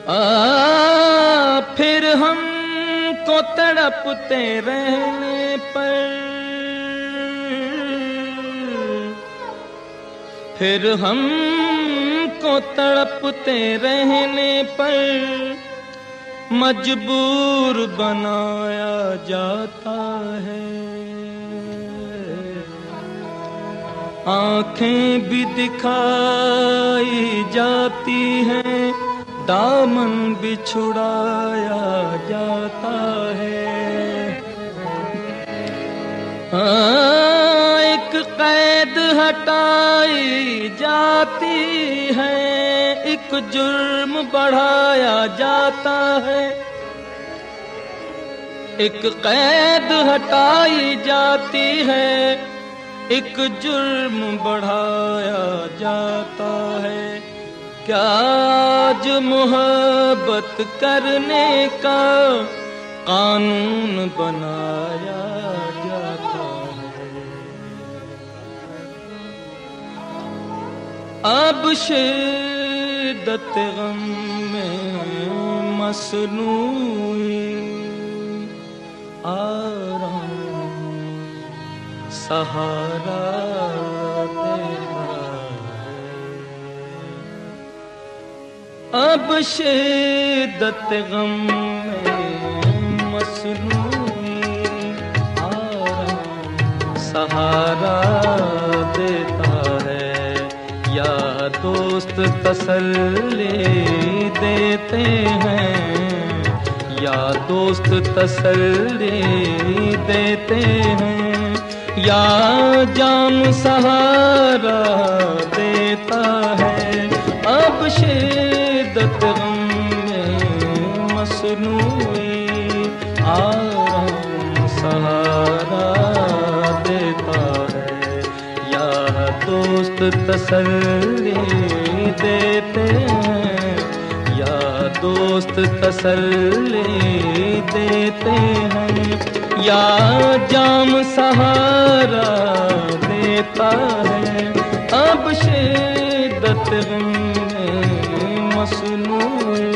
फिर हमको तड़पते रहने पर, फिर हमको तड़पते रहने पर मजबूर बनाया जाता है। आंखें भी दिखाई जाती हैं, दामन भी छुड़ाया जाता है। एक कैद हटाई जाती है, एक जुर्म बढ़ाया जाता है। एक कैद हटाई जाती है, एक जुर्म बढ़ाया जाता है। क्या आज मोहब्बत करने का कानून बनाया जाता है। अब शिद्दत गम में मसनूई आराम सहारा तेरा है। अब शिद्दत गम में मसनूई आराम सहारा देता है। या दोस्त तसल्ली देते हैं, या दोस्त तसल्ली देते हैं, या जाम सहारा देता है। अब शिद्दत गम में मसनूई आराम सहारा देता है। या दोस्त तसल्ली देते हैं, या दोस्त तसल्ली देते हैं, या जाम सहारा देता है। अब शिद्दत गम में मसनूई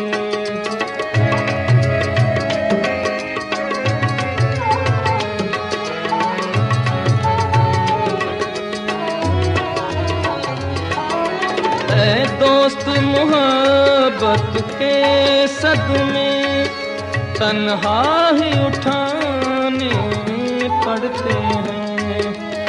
दोस्त मोहब्बत के सदमे तन्हा ही उठाने पड़ते हैं।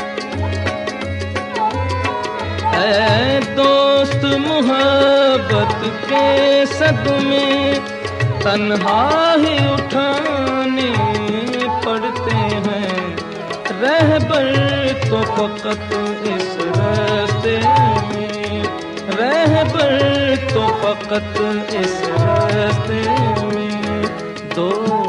ऐ दोस्त मोहब्बत के सदमे तन्हा ही उठाने पड़ते हैं। रहबर तो फकत इस रास्ते में, रहबर तो फकत इस रास्ते में दो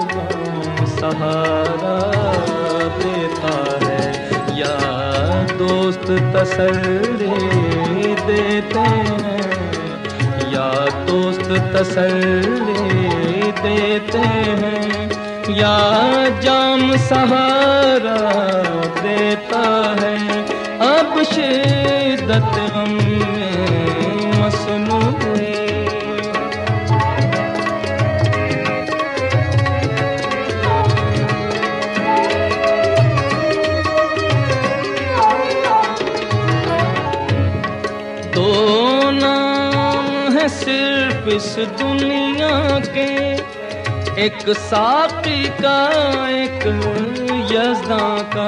सहारा देता है। या दोस्त तसल्ली देते हैं, या दोस्त तसल्ली देते हैं, या जाम सहारा देता है। अब शिद्दत गम में मसनूई दो नाम है सिर्फ इस दुनिया के, एक साक़ी का एक यज़्दा का।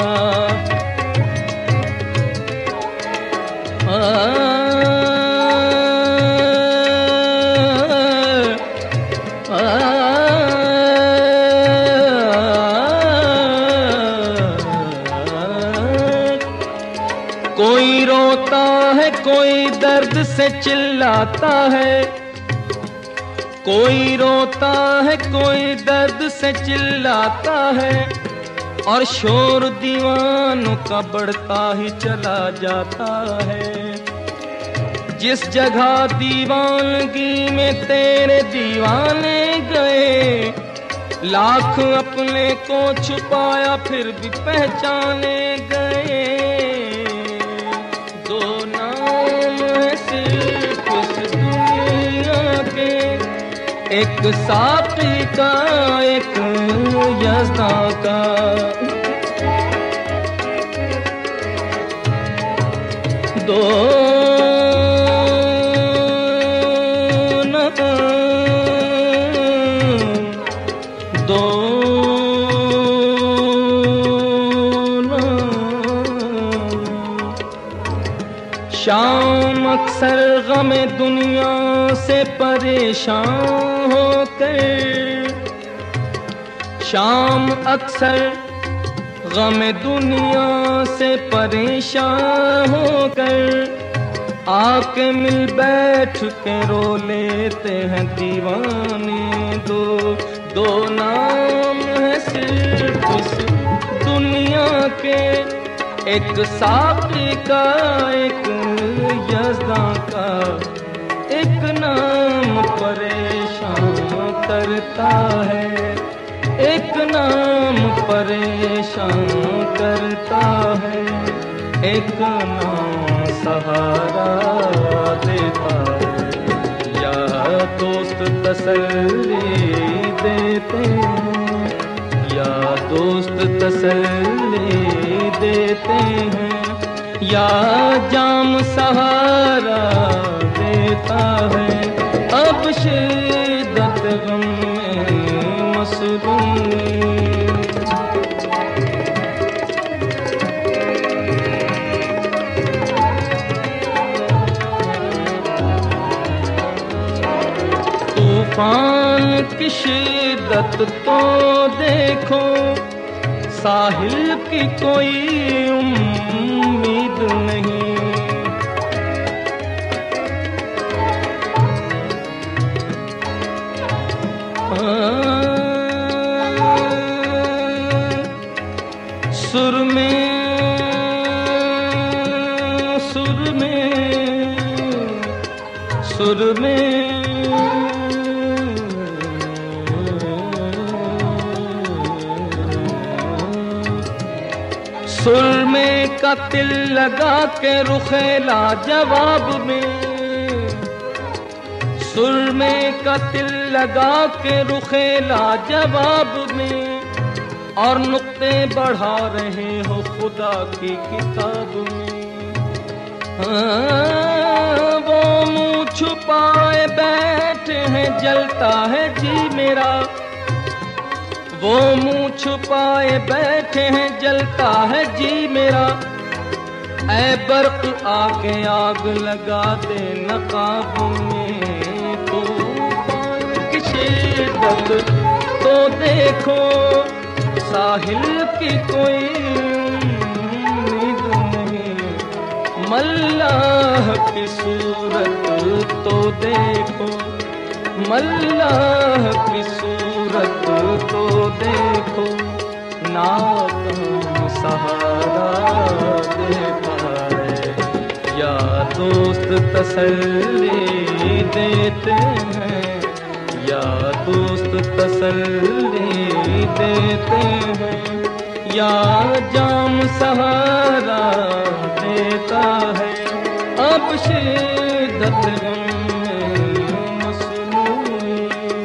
कोई रोता है, कोई दर्द से चिल्लाता है, कोई रोता है, कोई दर्द से चिल्लाता है, और शोर दीवानों का बढ़ता ही चला जाता है। जिस जगह दीवानगी में तेरे दीवाने गए, लाख अपने को छुपाया फिर भी पहचाने गए। दो नाम है सिर्फ इस दुनिया के, एक साकी का एक यज़्दा का। दो शाम अक्सर गम दुनिया से परेशान होकर, शाम अक्सर गम दुनिया से परेशान होकर आके मिल बैठ के रो लेते हैं दीवाने। दो नाम है सिर्फ इस दुनिया के, एक साकी का एक यज़्दा का। एक नाम परेशान करता है, एक नाम परेशान करता है, एक नाम सहारा देता है। या दोस्त तसल्ली देते हैं, या दोस्त तसल्ली देते हैं, या जाम सहारा देता है। अब शिद्दत गम में मसरूम, तूफान की शिद्दत तो देखो, साहिल की कोई उम्मीद नहीं। सुर में सुर में सुर में सुर में का तिल लगा के रुखेला जवाब में, सुर में का तिल लगा के रुखेला जवाब में, और नुक्ते बढ़ा रहे हो खुदा की किताब में। वो मुँह छुपाए बैठे हैं जलता है जी मेरा, वो मुँह छुपाए बैठे हैं जलता है जी मेरा। ऐ बर्क़ आके आग लगा दे नकाब में, तूफ़ान की शिद्दत तो देखो, साहिल की कोई उम्मीद नहीं। मल्लाह की सूरत तो देखो, मल्लाह की सूरत तो देखो, नाकाम सहारा देता है। या दोस्त तसल्ली देते हैं, या दोस्त तसल्ली देते हैं, या जाम सहारा देता है। अब शिद्दत गम में मसनूई,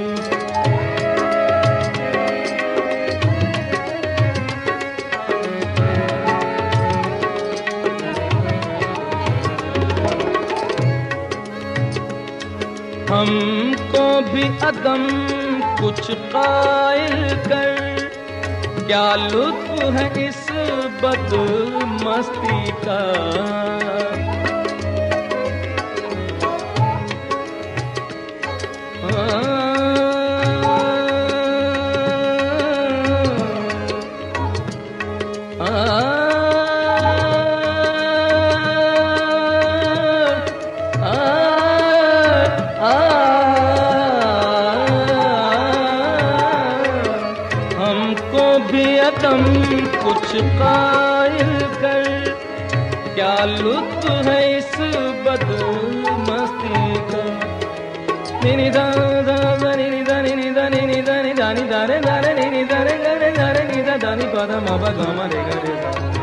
हमको भी अदम कुछ कायल कर, क्या लुत्फ है इस बदमस्ती का। तुम कुछ कायल कर, क्या लुत्फ है इस बदमस्ती का। निनी दा दा दा निनी दा निनी दा निनी दा नि दा नि दा रे दा रे निनी दा रे गा रे दा रे नि दा दा नि पा दा मा पा गा मा रे गा रे।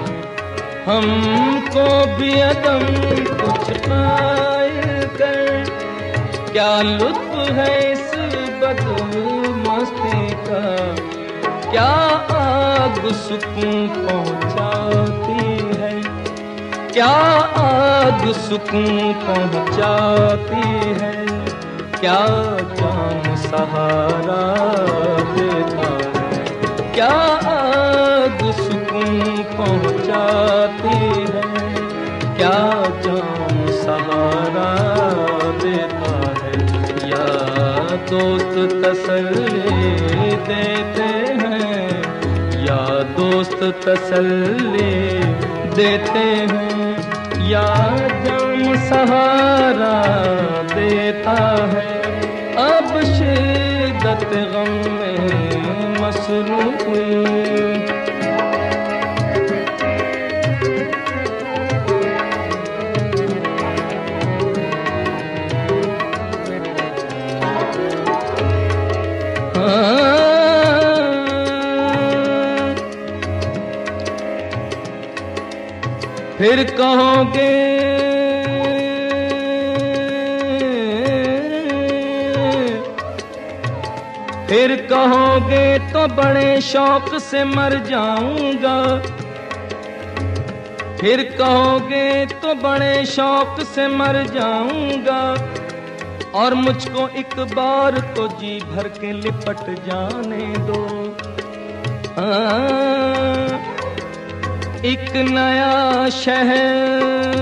हमको भी अदम कुछ कायल कर, क्या लुत्फ है इस बदमस्ती का, क्या आग सुकून पहुंचाती है, क्या आग सुकून पहुंचाती है, क्या जाम सहारा देता है, क्या आग सुकून पहुंचाती है, क्या जाम सहारा देता है। या दोस्त तसल्ली देते हैं, या दोस्त तसल्ली देते हैं, या जाम सहारा देता है। अब शिद्दत गम में मसरूफ़ फिर कहोगे फिर कहोगे तो बड़े शौक से मर जाऊंगा, फिर कहोगे तो बड़े शौक से मर जाऊंगा, और मुझको एक बार तो जी भर के लिपट जाने दो। एक नया शहर,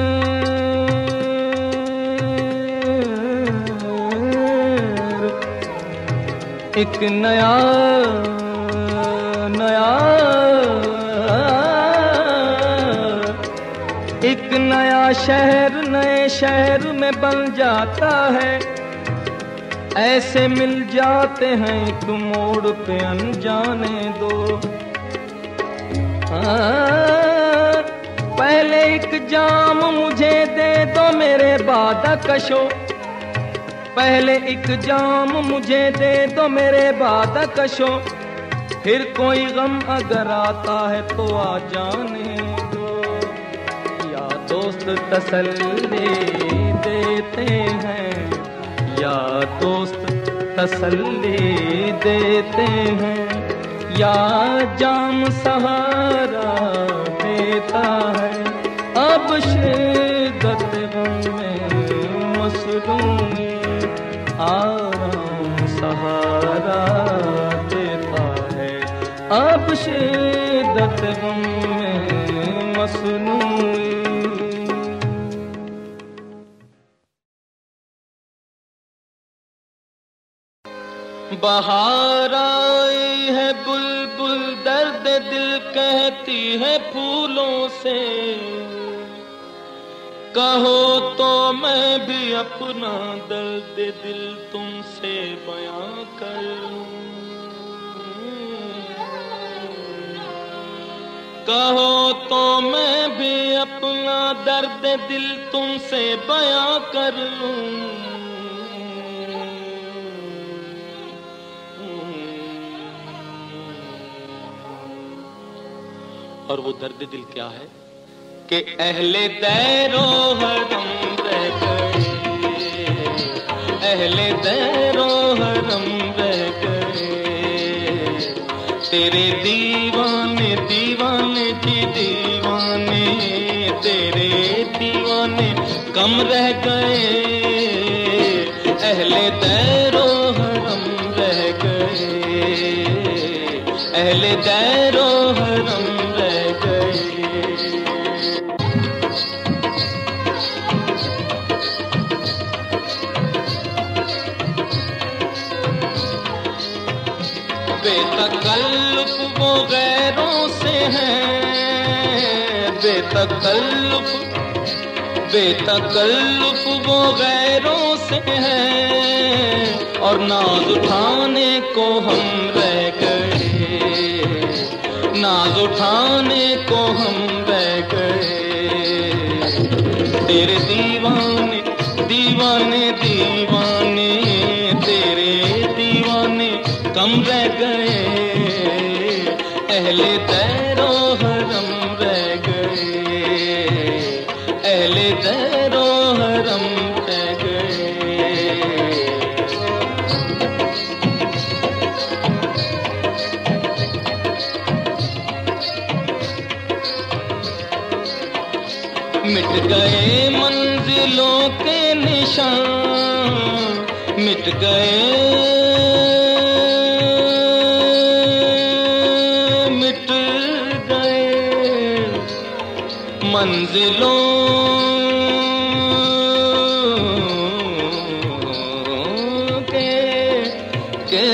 एक नया एक नया शहर नए शहर में बन जाता है। ऐसे मिल जाते हैं एक मोड़ पे अनजाने दो। पहले एक जाम मुझे दे दो मेरे बादा कशो, पहले एक जाम मुझे दे दो मेरे बादा कशो, फिर कोई गम अगर आता है तो आ जाने दो। या दोस्त तसल्ली देते हैं, या दोस्त तसल्ली देते हैं, या जाम सहारा देता है। अब शिद्दत गम में मसरूम आराम सहारा देता है। अब शिद्दत गम में मसरूम बहार आई है बुलबुल दर्द दिल कहती है फूलों से, कहो तो मैं भी अपना दर्द दिल तुमसे बयां करूं। कहो तो मैं भी अपना दर्द दिल तुमसे बयां करूं। और वो दर्द दिल क्या है कि अहले दैरो हरम रह गए, अहले दैरो हरम रह गए, तेरे दीवाने दीवाने जी दीवाने, तेरे दीवाने कम रह गए। अहले दैरो हरम रह गए, अहले दैरो हरम बेतकल्लुफ वो गैरों से है, बेतकल्लुफ बेतकल्लुफ वो गैरों से है, और नाज उठाने को हम रह गए, नाज उठाने को हम रह गए। तेरे दीवाने दीवाने दीवाने, तेरे दीवाने कम रह गए। अहले दैरो हरम रह गए, अहले दैरो हरम रह गए। निशान मिट गए, मिट गए मंजिलों के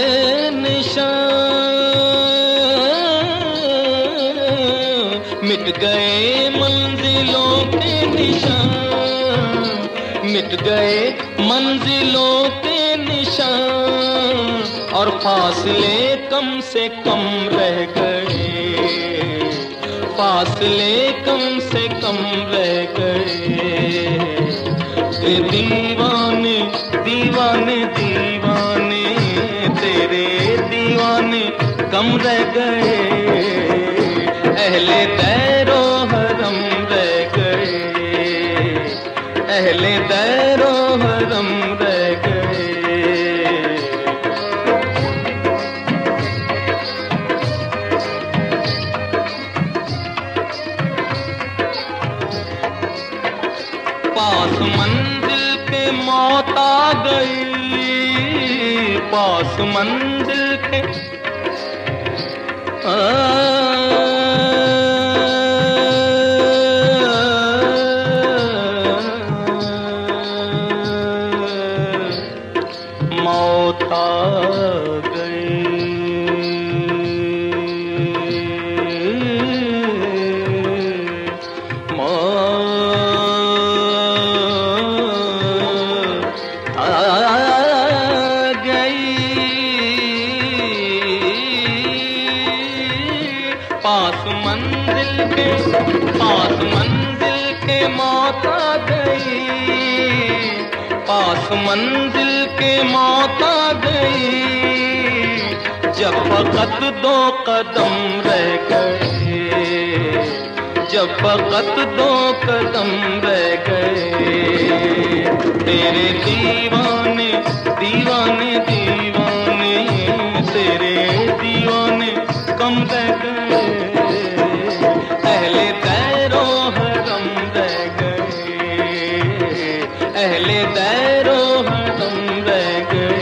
निशान, मिट गए मंजिलों के निशान, मिट गए मंजिलों के निशान, और फासले कम से कम रह गए, फासले कम से कम रह गए। दीवाने दीवाने दीवाने तेरे दीवाने कम रह गए, अहले दैरो हरम रह गए, अहले दैरो हरम रह गए। पास मंजिल के मौत आ गई, पास मंजिल के मौत आ गई, पास मंजिल के मौत आ गई, पास मंजिल के मौत आ गई, जब फकत दो कदम रह गए, जब फकत दो कदम रह गए। तेरे दीवाने दीवाने दीवाने तेरे दीवाने कम रह गए, अहले दैरो हरम रह गए, अहले दैरो हरम रह गए।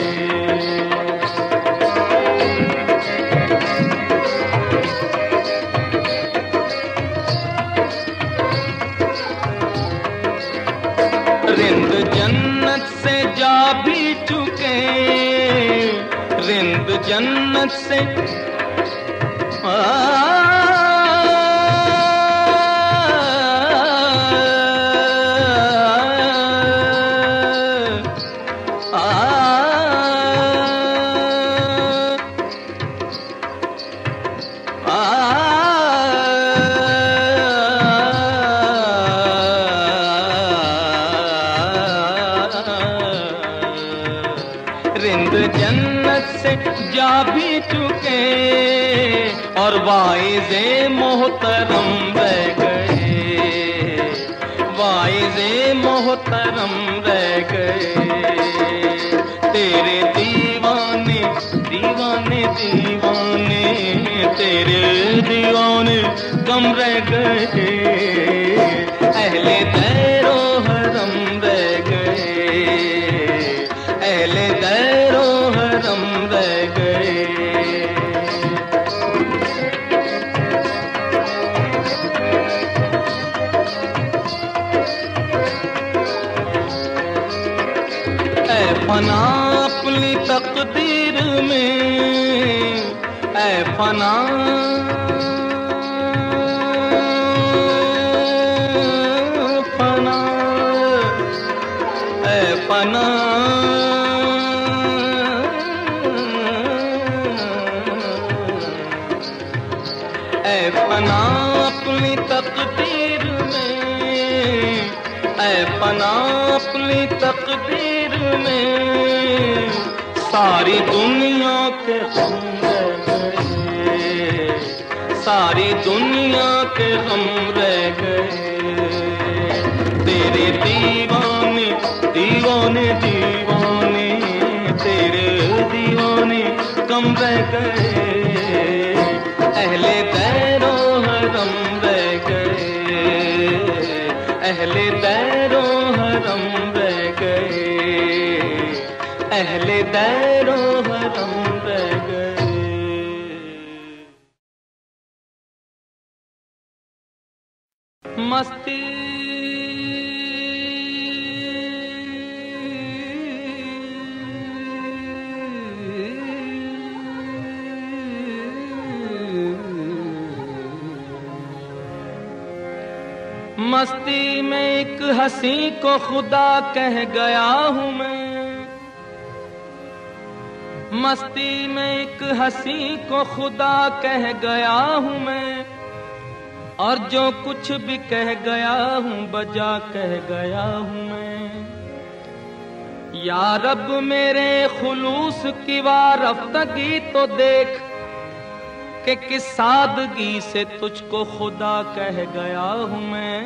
रिंद जन्नत से जा भी चुके, रिंद जन्नत से रिंद जन्नत से जा भी चुके, और वाइज़े मोहतरम रह गए, वाइज़े मोहतरम रह गए। तेरे दीवाने दीवाने दीवाने तेरे दीवाने कम रह गए, अहले दैरो हरम रह गए, अहले दैरो हरम रह गए। ऐ फना अपनी तकदीर में, ऐ फना फना ऐ फना ऐ फना अपनी तकदीर में, ऐ फना अपनी तकदीर में, सारी दुनिया के गम रह गए, सारी दुनिया के गम रह गए। तेरे दीवाने दीवाने दीवाने तेरे दीवाने कम रह गए, अहले दैरो हरम रह गए, अहले दैरो हरम रह गए। अहले दैरो हरम रह गए। मस्ती मस्ती में एक हंसी को खुदा कह गया हूँ मैं। मस्ती में एक हंसी को खुदा कह गया हूँ मैं। और जो कुछ भी कह गया हूँ बजा कह गया हूँ मैं। या रब मेरे खुलूस की वारफ्तगी तो देख कि किस सादगी से तुझको खुदा कह गया हूँ मैं।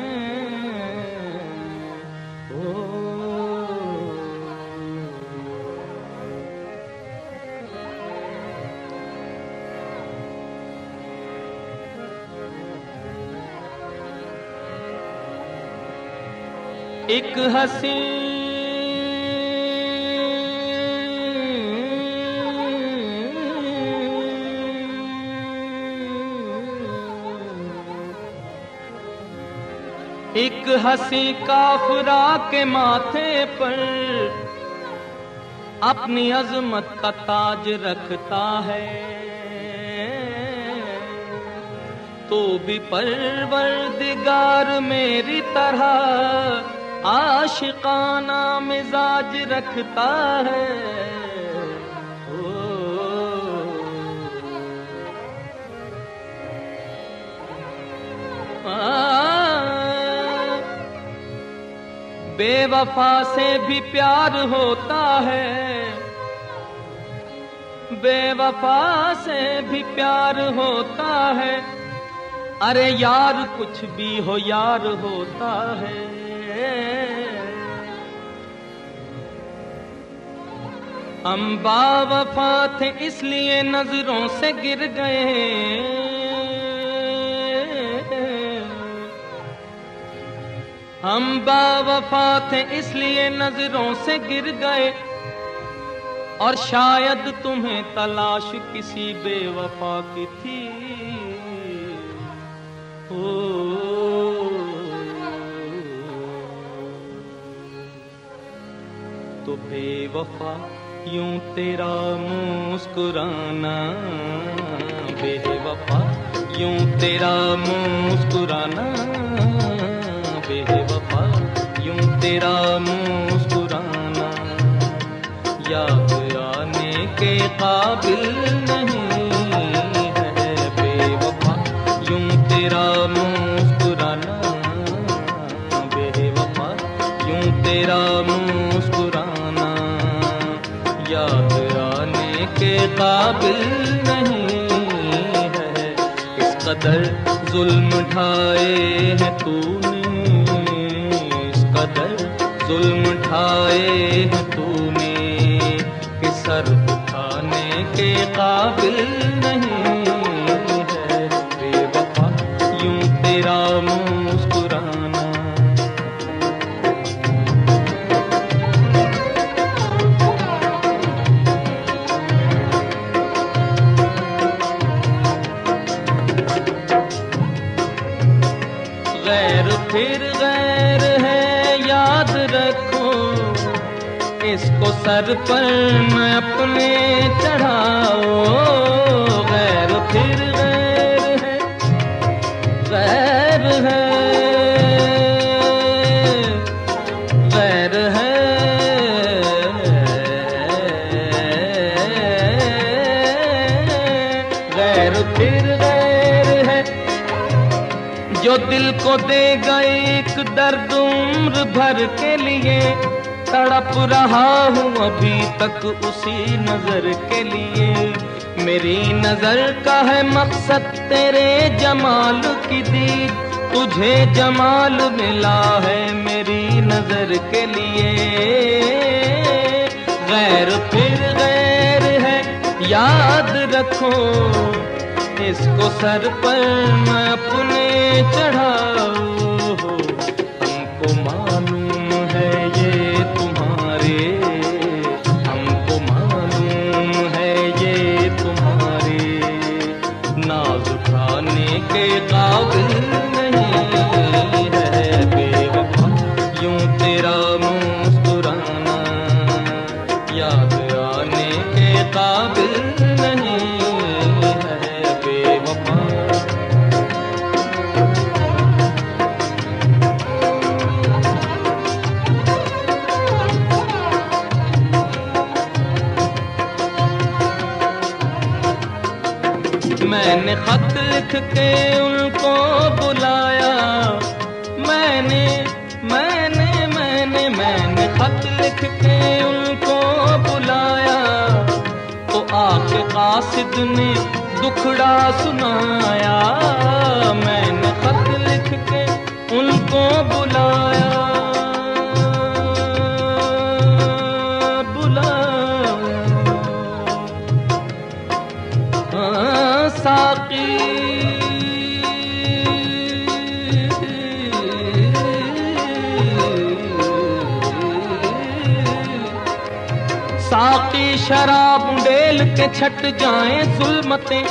एक हंसी एक हंसी काफिरा के माथे पर अपनी अजमत का ताज रखता है। तो भी परवरदिगार मेरी तरह आशिकाना मिजाज रखता है। बेवफा से भी प्यार होता है। बेवफा से भी प्यार होता है। अरे यार कुछ भी हो यार होता है। हम बावफा थे इसलिए नजरों से गिर गए। हम बावफा थे इसलिए नजरों से गिर गए। और शायद तुम्हें तलाश किसी बेवफा की थी। तो बेवफा यूं तेरा मुस्कुराना। बेवफा यूं तेरा मुस्कुराना। बेवफा यूं तेरा मुस्कुराना याद आने के काबिल नहीं है। बेवफा यूं तेरा मुस्कुराना। बेवफा यूं तेरा मुस्कुराना याद आने के काबिल नहीं है। इस कदर जुल्म ढाए हैं तूने। जुल्म ढाए हैं तूने कि सर उठाने के काबिल नहीं है। बेवफा यूं तेरा मुस्कुराना। गैर फिर गैर है याद रखो। इसको सर पर न अपने चढ़ाओ। गैर फिर गैर है। गैर है। गैर है। गैर फिर गैर है। जो दिल को देगा एक दर्द उम्र भर के लिए। तड़प रहा हूँ अभी तक उसी नजर के लिए। मेरी नजर का है मकसद तेरे जमाल की दीद। तुझे जमाल मिला है मेरी नजर के लिए। गैर फिर गैर है याद रखो। इसको सर पर न अपने चढ़ाओ। हमको मालूम है ये तुम्हारे। हमको मैंने खत लिख के उनको बुलाया, मैंने मैंने मैंने मैंने खत लिख के उनको बुलाया, तो आके कासिद ने दुखड़ा सुनाया। मैंने खत लिख के उनको बुलाया, साकी साकी शराब उंडेल के छट जाएं जुल्मतें,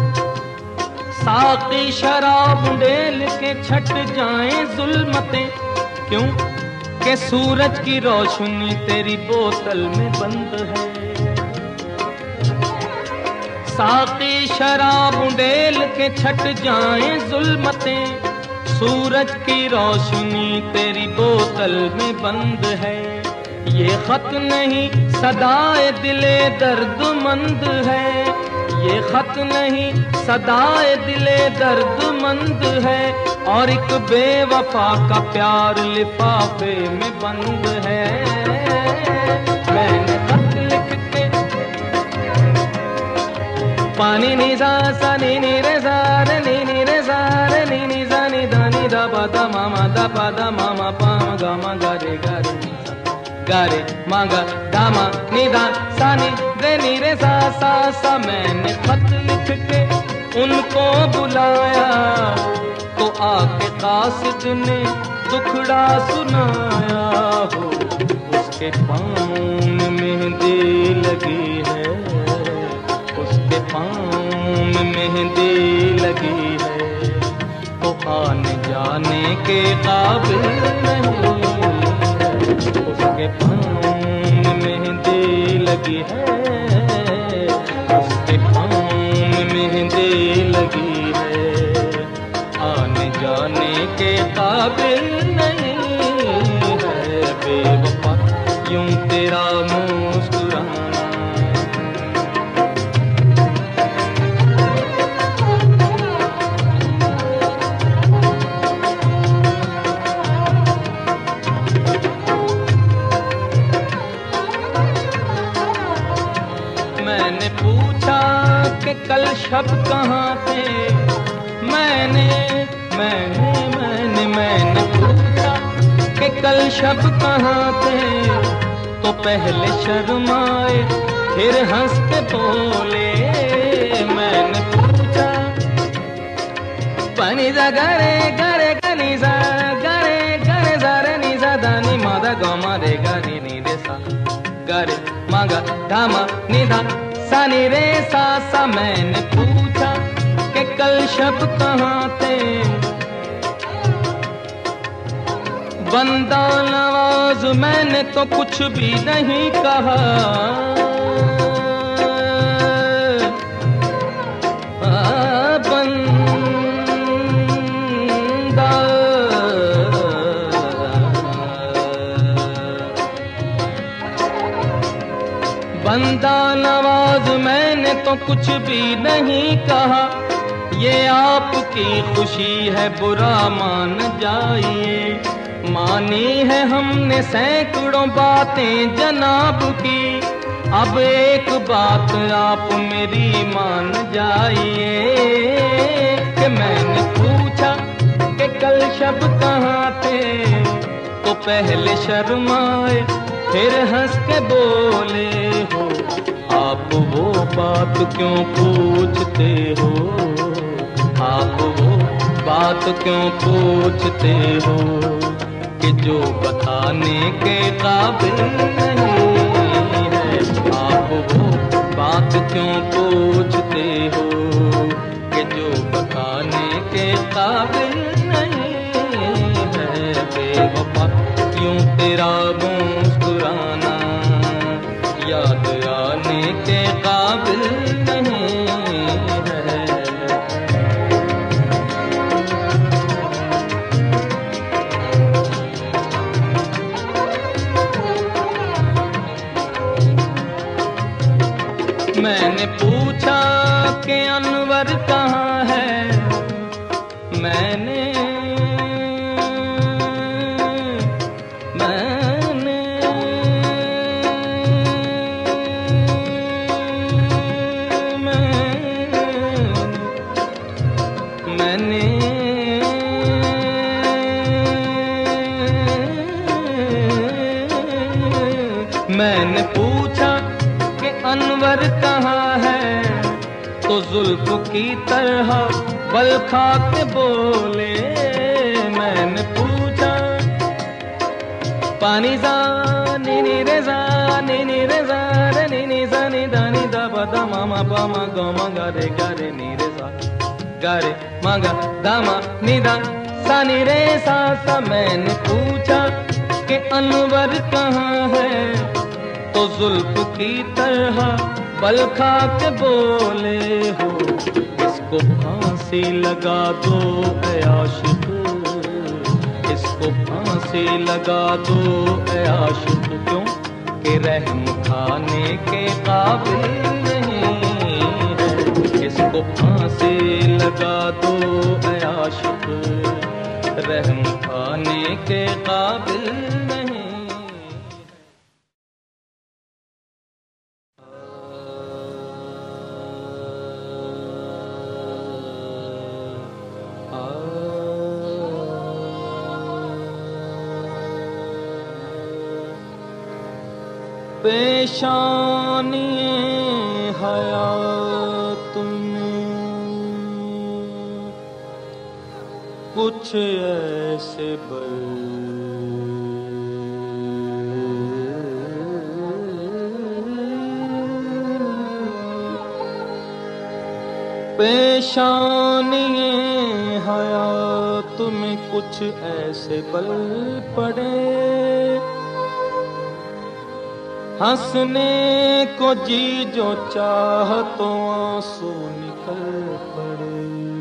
साकी शराब उंडेल के छट जाएं जुल्मतें, क्यों के सूरज की रोशनी तेरी बोतल में बंद है। साकी शराब उंडेल के छट जाएं जुल्मतें, सूरज की रोशनी तेरी बोतल में बंद है। ये खत नहीं सदाए दिले दर्दमंद है, ये खत नहीं सदाए दिले दर्दमंद है, और एक बेवफा का प्यार लिफाफे में बंद है। मैंने खत लिख के पानी नी सा सा नी नी रे सा रे नी रे सा रे नी सा नी दा नी दा पा दा मामा दा पा दा मामा पा गा मा गा रे गा रे मा गा दा मा नी दा सा नी रे सा। मैंने खत लिख के उनको बुलाया, तो आके कासिद ने दुखड़ा सुनाया। हो उसके पाँव में मेहंदी लगी है, उसके पाँव में मेहंदी लगी है, तो आने जाने के काबिल नहीं है। उसके पाँव में मेहंदी लगी है, उसके पाँव में मेहंदी लगी है, आने जाने के काबिल नहीं है। बेवफा यूं तेरा मुस्कुराना, मैंने पूछा कि कल शब कहाँ थे, मैंने पूछा कि कल शब कहाँ थे, तो पहले शर्माए फिर हंस के बोले। मैंने पूछा पानी जा गरे गरे गनी जा गरे गरे जा रे नी जा दानी मादा गामा रे गरी नी रे सा गरे मागा धामा निधा सा नी रे सा। मैंने पूछा कि कल शब कहाँ थे, बंदा नवाज मैंने तो कुछ भी नहीं कहा। बंदा नवाज मैंने तो कुछ भी नहीं कहा, ये आपकी खुशी है बुरा मान जाइए। मानी है हमने सैकड़ों बातें जनाब की, अब एक बात आप मेरी मान जाइए। कि मैंने पूछा कि कल शब कहाँ थे, तो पहले शर्माए फिर हंस के बोले। हो आप वो बात क्यों पूछते हो, आप वो बात क्यों पूछते हो, कि जो बताने के काबिल नहीं है। आप वो बात क्यों पूछते हो, कि जो बताने के काबिल नहीं है। बेवफा क्यों तेरा मुस्कुराना याद आने के काबिल नहीं है। मैंने पूछा कि अनवर कहाँ है, मैंने मैंने पूछा कि अनवर कहाँ है, तो जुल्फ की तरह बल खा के बोले। मैंने पूछा पानी जा नी नी रे जा नी नी रे जा रे नी नी जा नी दा नी दा बा दा मा मा पा मा गा मा गा रे नी रे सा गा रे मा गा दा मा नी दा सा नी रे सा सा। मैंने पूछा कि अनवर कहाँ है, तो जुल्फ की तरह बल खा के बोले हो। इसको फांसी लगा दो ऐ आशिक, इसको फांसी लगा दो ऐ आशिक, क्यों कि रहम खाने के काबिल नहीं है। इसको फांसी लगा दो ऐ आशिक, रहम खाने के काबिल नहीं। पेशानिए हयात में कुछ ऐसे बल, पेशानिए हयात में कुछ ऐसे बल पड़े, हंसने को जी जो चाह तो आंसू निकल पड़े।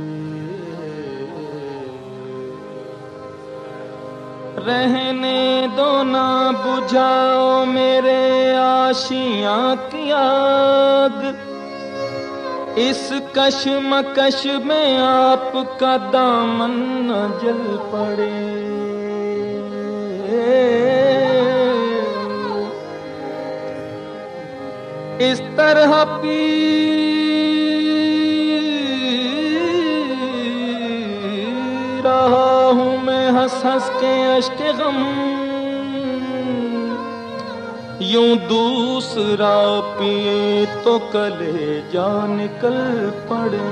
रहने दो ना बुझाओ मेरे आशियां की आग, इस कशमकश में आपका दामन न जल पड़े। इस तरह पी रहा हूँ मैं हंस हंस के अश्के गम, यूं दूसरा पिए तो कलेजा निकल पड़े।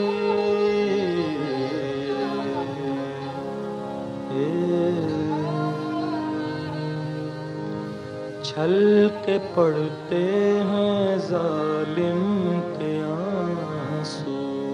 छल के पड़ते हैं जालिम के आंसू,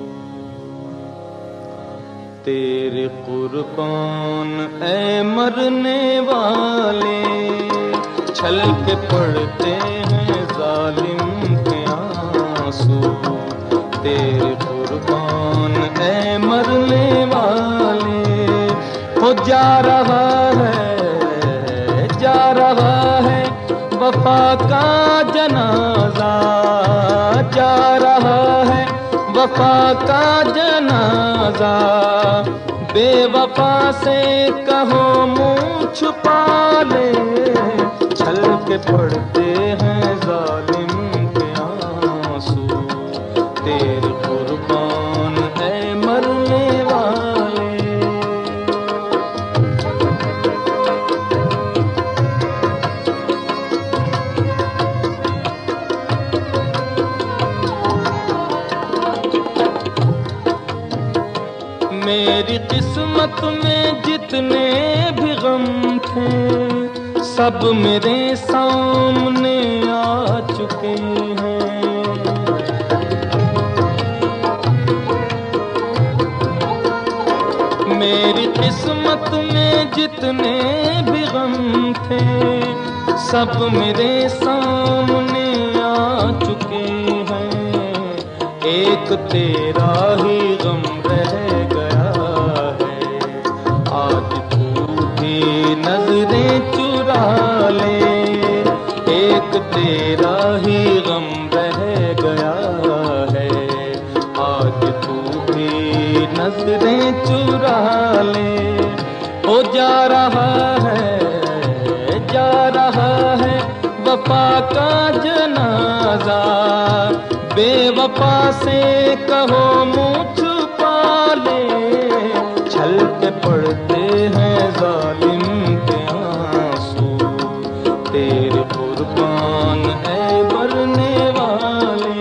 तेरे कुर्बान ऐ मरने वाले। छल के पड़ते हैं जालिम के आंसू, तेरे कुर्बान ऐ मरने वाले। हो जा रहा है, जा रहा है वफा का जनाजा, जा रहा है वफा का जनाजा। बेवफा से कहो मुँह छुपा ले, छल के पड़ते हैं जालिम के आंसू, तेरे कुर्बान है मरने वाले। मेरी किस्मत में जितने भी गम थे, सब मेरे सामने आ चुके हैं। मेरी किस्मत में जितने भी गम थे, सब मेरे सामने आ चुके हैं। एक तेरा ही गम रह गया है, आज तू भी नजरें चुरा ले। एक तेरा ही गम रह गया रहा है वफा का जनाजा। बेवफा से कहो मुँह छुपा ले, छलके पड़ते हैं जालिम के आंसू, तेरे कुर्बान है मरने वाले।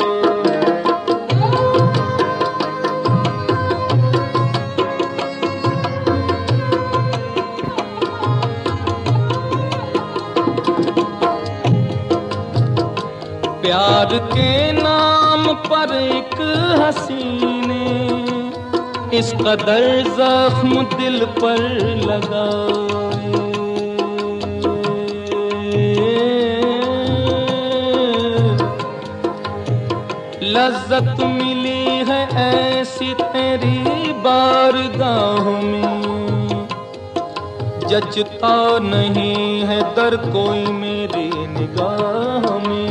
प्यार के नाम पर एक हसीने इस कदर जख्म दिल पर लगाए, लज्जत मिली है ऐसी तेरी बारगाह में, जचता नहीं है दर कोई मेरी निगाह में।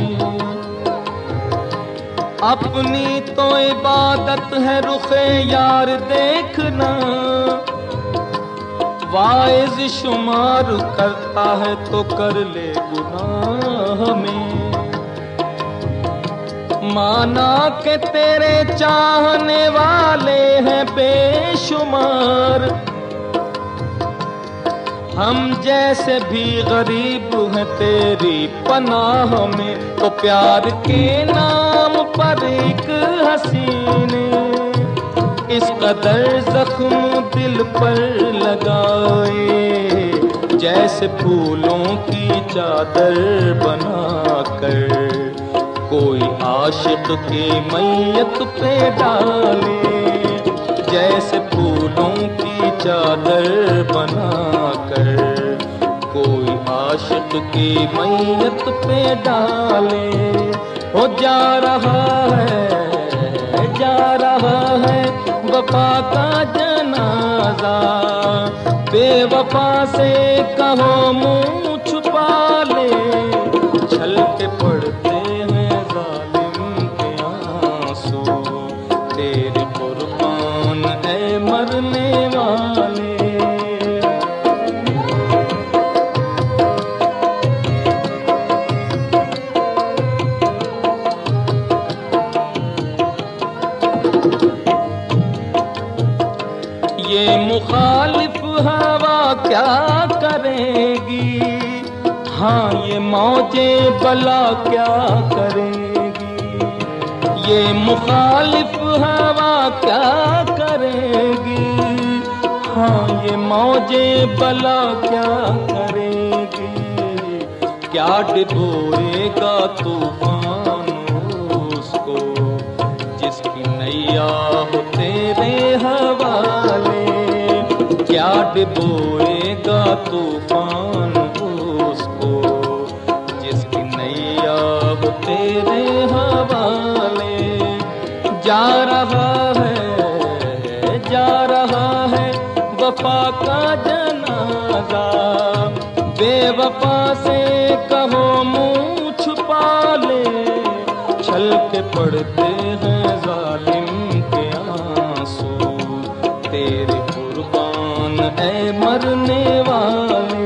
अपनी तो इबादत है रुखे यार देखना, वाइज शुमार करता है तो कर ले गुनाह में। माना के तेरे चाहने वाले हैं बेशुमार, हम जैसे भी गरीब हैं तेरी पनाह में। तो प्यार के नाम पर एक हसीने इस कदर जख्म दिल पर लगाए, जैसे फूलों की चादर बनाकर कोई आशिक की मैयत पे डाले, जैसे फूलों की चादर बनाकर कोई आशिक की मैयत पे डाले। हो जा रहा है वफा का जनाजा, बेवफा से कहो मुँह छुपा ले, छलके पड़ते हैं जालिम के आंसू, तेरे कुर्बान है मरने वाले। ये मुखालिफ हवा क्या करेगी, हाँ ये मौजे बला क्या करेगी। ये मुखालिफ हवा क्या करेगी, हाँ ये मौजे बला क्या करेगी। क्या डुबोएगा तूफान उसको, जिसकी नैया हो तेरे हवाले। क्या डुबोएगा तूफान उसको, जिसकी नैया हो तेरे हवाले। जा रहा है वफा का जनाजा, बेवफा से कहो मुँह छुपा ले, छलके पड़ते हैं जालिम के आंसू, तेरे कुर्बान है मरने वाले।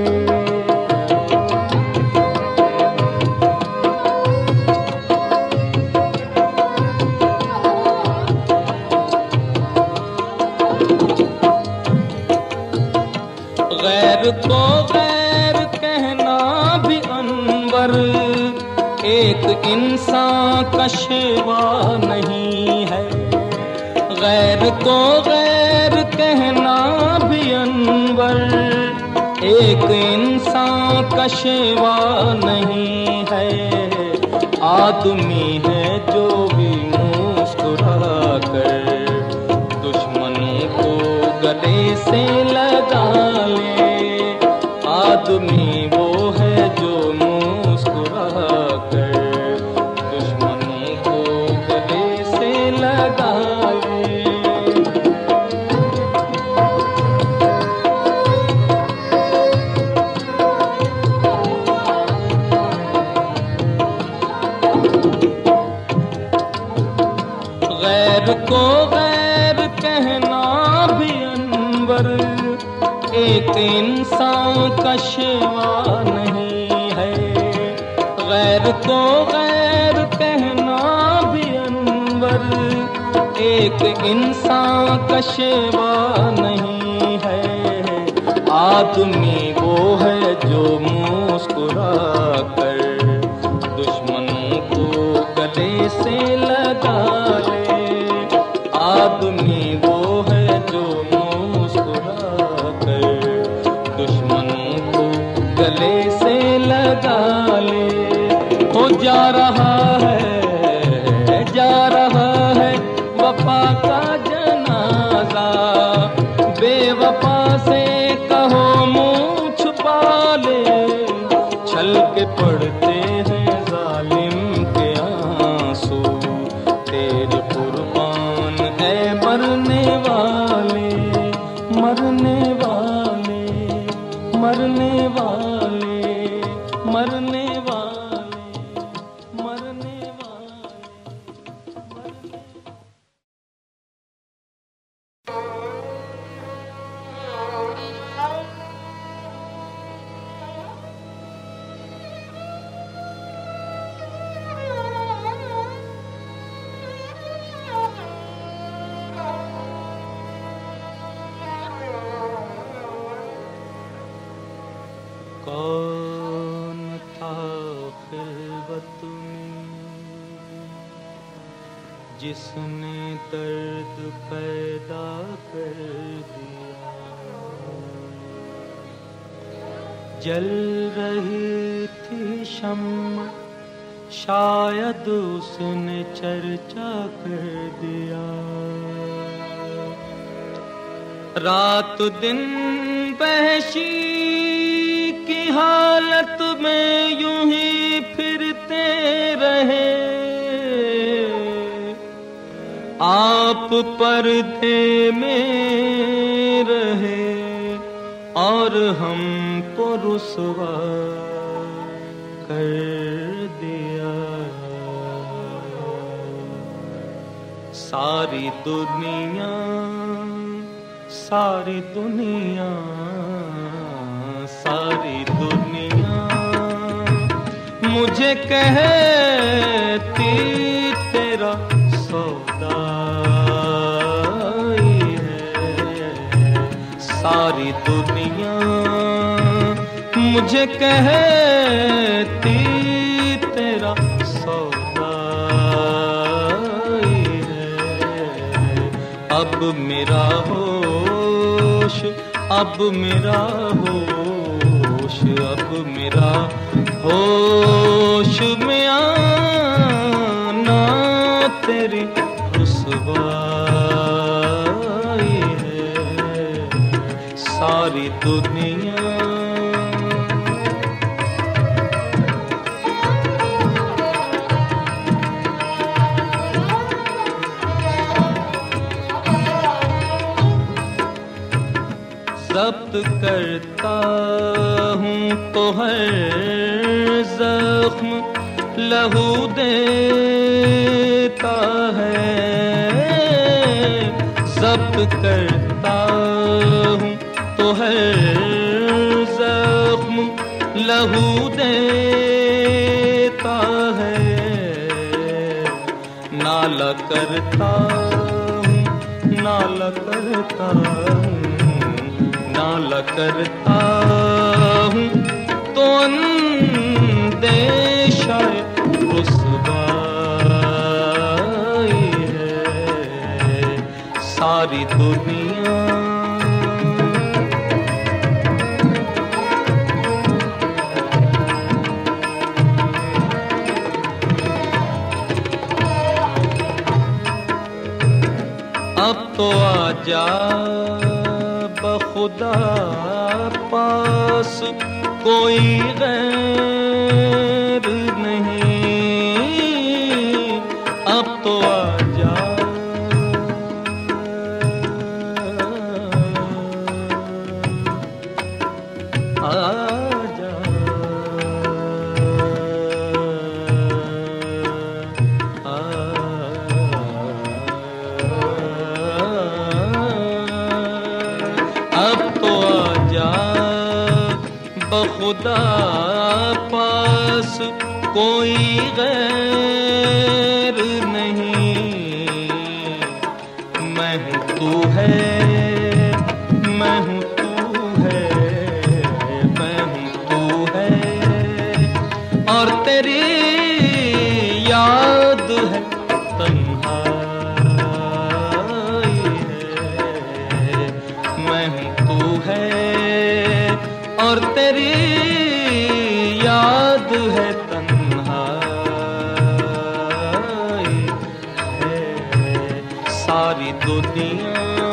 गैर को गैर कहना भी अनवर, एक इंसान का शेवा नहीं है। गैर को गैर कहना भी अनवर, एक इंसान का शेवा नहीं है। आदमी है जो भी मुस्कुरा कर दुश्मनों को गले से लगा ले। आदमी वो है जो मुस्कुरा कर दुश्मनों को गले से लगा ले। गैर को गैर कहना भी अनवर, एक इंसान का शिवा नहीं है। गैर को गैर कहना भी अनवर, एक इंसान का शिवा नहीं है। आदमी वो है जो मुस्कुरा कर दुश्मनों को गले से लगा ले। आदमी वो है जो मुस्कुरा कर दुश्मनों को गले से लगा ले। हो जा रहा है वफा का जनाजा, बेवफा से कहो मुँह छुपा ले। छल के पड़ते हैं जालिम के आंसू, तेरे कुर्बान है मरने वाले, मरने वाले, मरने वाले, मरने वाले, मरने वाले। कौन था खिलवत में जिसने दर्द पैदा कर दिया। जल रही थी शम्मा, शायद उसने चर्चा कर दिया। रात दिन वहशी की हालत में यूं ही फिरते रहे। आप पर्दे में रहे और हमको रुसवा कर दिया। सारी दुनिया, सारी दुनिया, सारी दुनिया मुझे कहती तेरा सौदा है। सारी दुनिया मुझे कहती तेरा सौदा है। अब मेरा होश, अब मेरा होश, अब मेरा होश में आना तेरी रुसवाई है। सारी दुनिया जब्त करता हूँ तो हर जख्म लहू देता है। जब्त करता हूँ तो हर जख्म लहू देता है। नाला करता हूँ, नाला करता हूँ, नाला करता हूँ तो अंदेशा रुसवाई है। सारी दुनिया अब तो आजा खुदा पास, कोई गैर नहीं। अब तो आजा, आजा, अब तो आजा। खुदा पास कोई गैर नहीं। मैं हूँ तू है, मैं हूँ तू है, मैं हूँ तू है, और तेरी याद है तन्हाई है। मैं हूँ तू है और तेरी याद है तन्हाई है। सारी दुनिया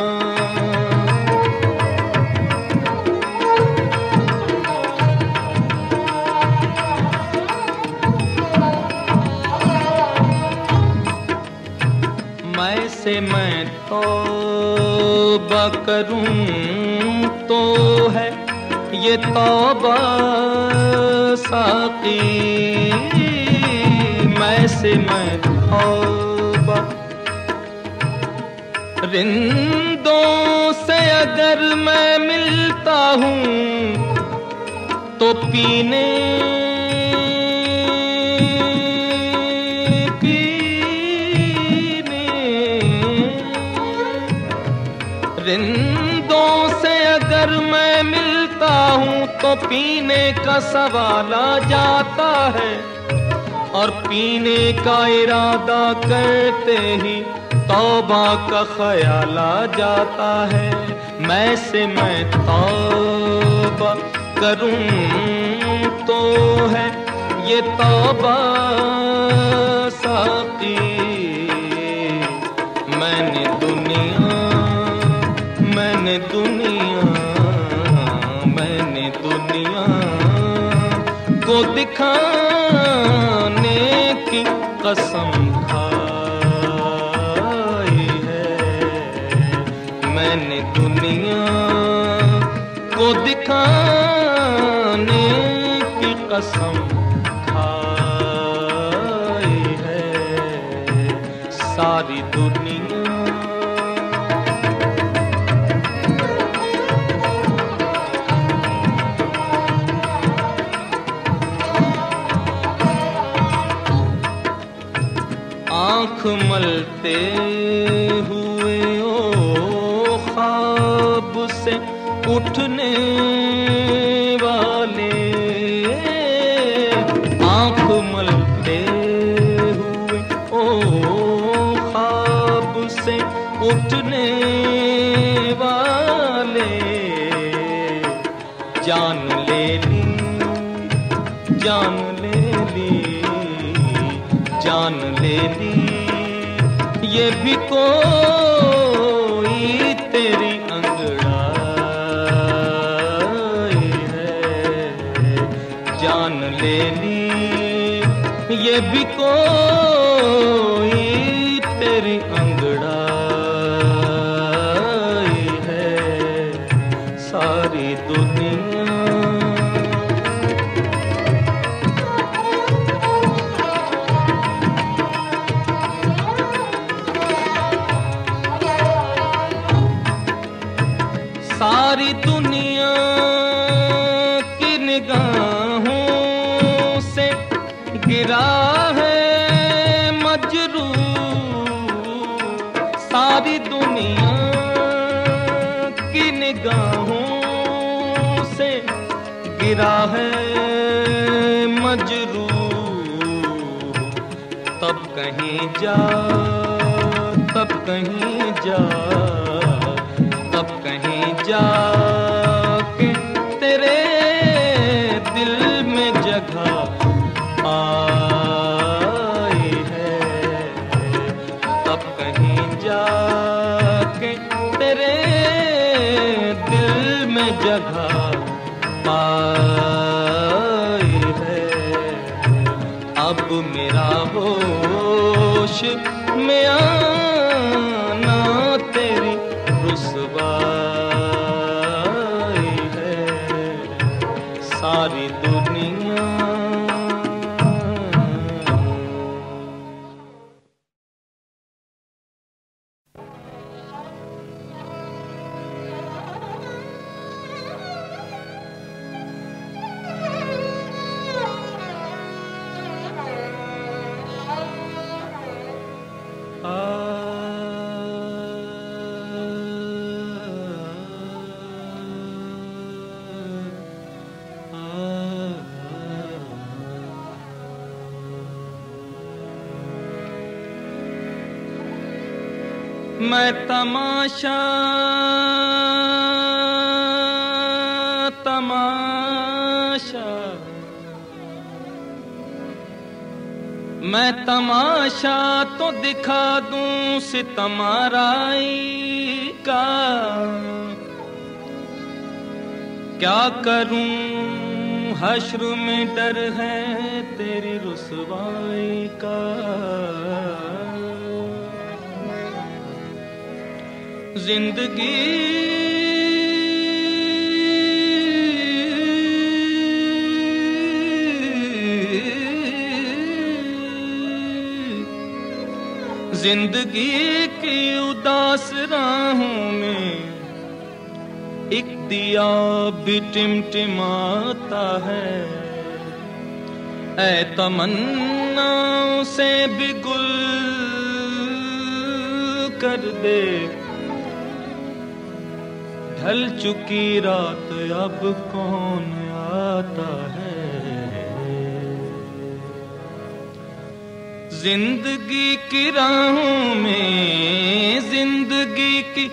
मैं से मैं तौबा करूं तो है ये तौबा साकी। मैं से मैं तौबा, रिंदों से अगर मैं मिलता हूँ तो पीने रिंदों से अगर मैं मिलता हूँ तो पीने का सवाल आ जाता है, और पीने का इरादा करते ही तौबा का ख्याल आ जाता है। मैं से मैं तौबा करूँ तो है ये तौबा साकी। मैंने दुनिया को दिखाने की कसम खाई है। मैंने दुनिया को दिखाने की कसम खाई है। सारी दुनिया आँख मलते हुए ओ ख्वाब से उठने वाले, आँख मलते हुए ओ ख्वाब से उठने वाले, जान ले ली, जान ले ली, जान ले ली, ये भी कोई तेरी अंगड़ाई है। जान ले ली, ये भी कोई तेरी अंगड़ाई है। सारी दुनिया सारी दुनिया की निगाहों से गिरा है मजरू। सारी दुनिया की निगाहों से गिरा है मजरू। तब कहीं जा, तब कहीं जा, तब कहीं जाके तेरे दिल में जगह आई है। तब कहीं जाके तेरे दिल में जगह आई है। अब मेरा होश में आना तेरी रुसवाई है। सारी दुनिया मैं तमाशा तमाशा मैं तमाशा तो दिखा दूं सितमाराई का, क्या करूं हश्र में डर है तेरी रुसवाई का। जिंदगी जिंदगी की उदास राहों में एक दिया भी टिमटिमाता है, ऐ तमन्नाओं से भी गुल कर दे। ढल चुकी रात अब कौन आता है। जिंदगी की राहों में जिंदगी की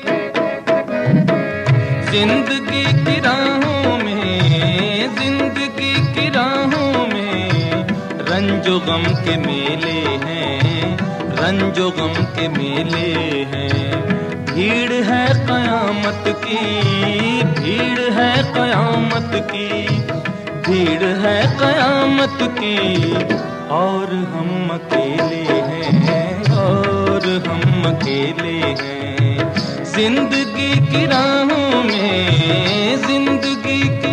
राहों में जिंदगी की राहों में रंजो गम के मेले हैं, रंजो गम के मेले हैं। भीड़ है कयामत की, भीड़ है कयामत की, भीड़ है कयामत की। और हम अकेले हैं, और हम अकेले हैं। जिंदगी की राहों में जिंदगी की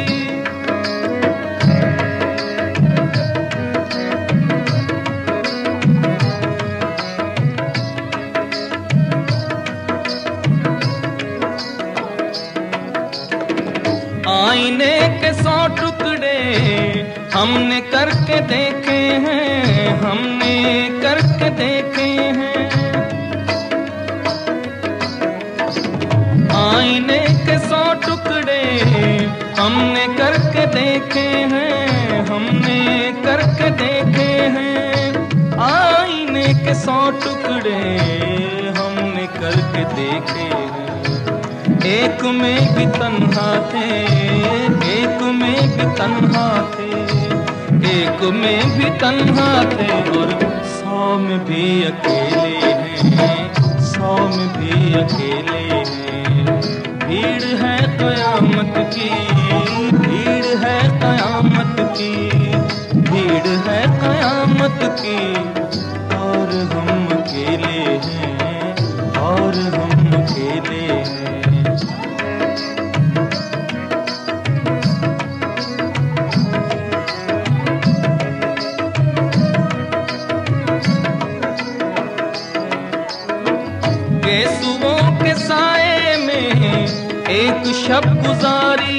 आईने के 100 टुकड़े हमने करके देखे हैं, हमने करके देखे हैं। आईने के 100 टुकड़े हमने करके देखे हैं, हमने करके देखे हैं। आईने के 100 टुकड़े हमने करके देखे हैं। एक में भी तन्हा थे, एक में भी तन्हा थे, एक में भी तन्हा थे। और 100 में भी अकेले हैं, 100 में भी अकेले हैं। भीड़ है कयामत की, भीड़ है कयामत की, भीड़ है कयामत की। और हम अकेले हैं, और हम अकेले हैं। गेसुओं के साए में एक शब गुजारी,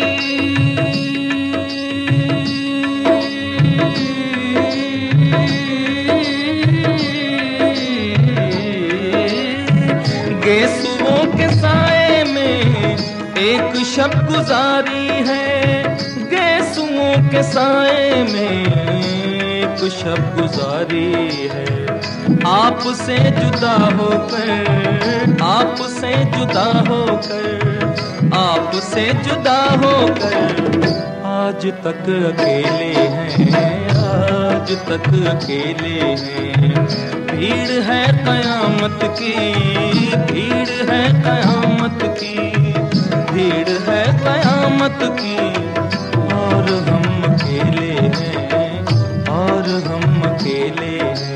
गेसुओं के साए में एक शब गुजारी है। गेसुओं के साए में एक शब गुजारी है। आपसे जुदा होकर, आपसे जुदा होकर, आपसे जुदा होकर आज तक अकेले हैं, आज तक अकेले हैं। भीड़ है कयामत की, भीड़ है कयामत की, भीड़ है कयामत की। और हम अकेले हैं, और हम अकेले हैं।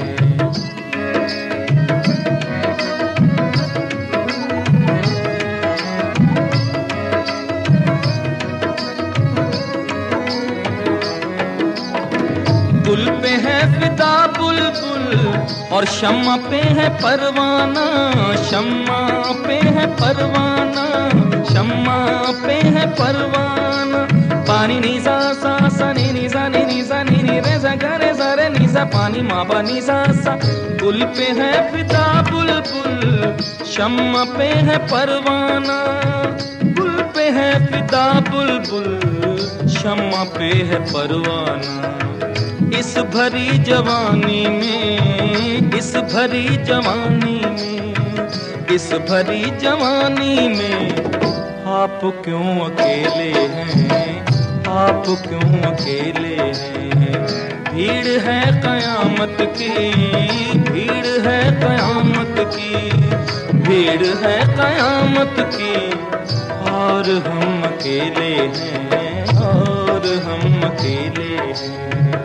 गुल पे है फिदा बुलबुल और शम्मा पे है परवाना, शम्मा पे है परवाना, शम्मा पे है परवाना। पानी नीसा सा सा नी नीसा नी नीसा नी नी रे सा गा रे सा रे नीसा पानी माँ बा नीसा सा। गुल पे है फिदा बुलबुल, शम्मा पे है परवाना। गुल पे है फिदा बुलबुल, शम्मा पे है परवाना। इस भरी जवानी में, इस भरी जवानी में इस भरी जवानी में आप क्यों अकेले हैं, आप क्यों अकेले हैं। भीड़ है कयामत की, भीड़ है कयामत की, भीड़ है कयामत की, और हम अकेले हैं, और हम अकेले हैं।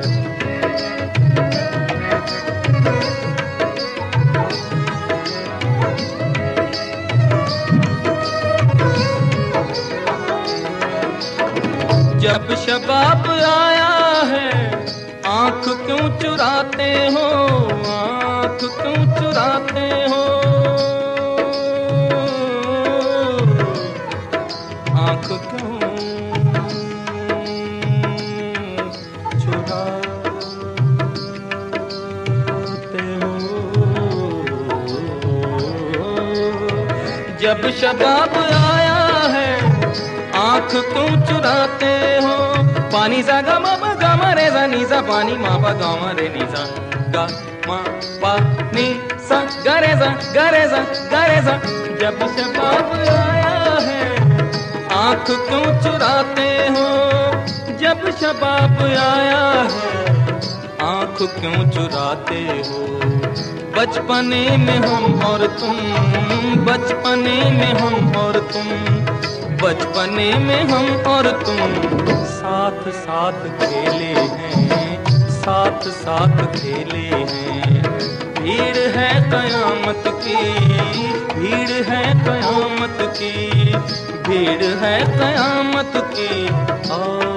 जब शबाब आया है आंख क्यों चुराते हो, आंख क्यों चुराते हो, आंख क्यों चुराते हो। जब शबाब आया है आंख क्यों चुराते हो। पानी सा गा मा पा गा मा रे सा नी सा, पानी मा पा गा मा रे नी सा, गा मा पा नी सा गा रे सा, गा रे सा, गा रे सा। जब शबाब आया है आंख क्यों चुराते हो, जब शबाब आया है आंख क्यों चुराते हो। बचपने में हम और तुम, बचपने में हम और तुम, बचपने में हम और तुम साथ साथ खेले हैं, साथ साथ खेले हैं। भीड़ है कयामत की, भीड़ है कयामत की, भीड़ है कयामत की, और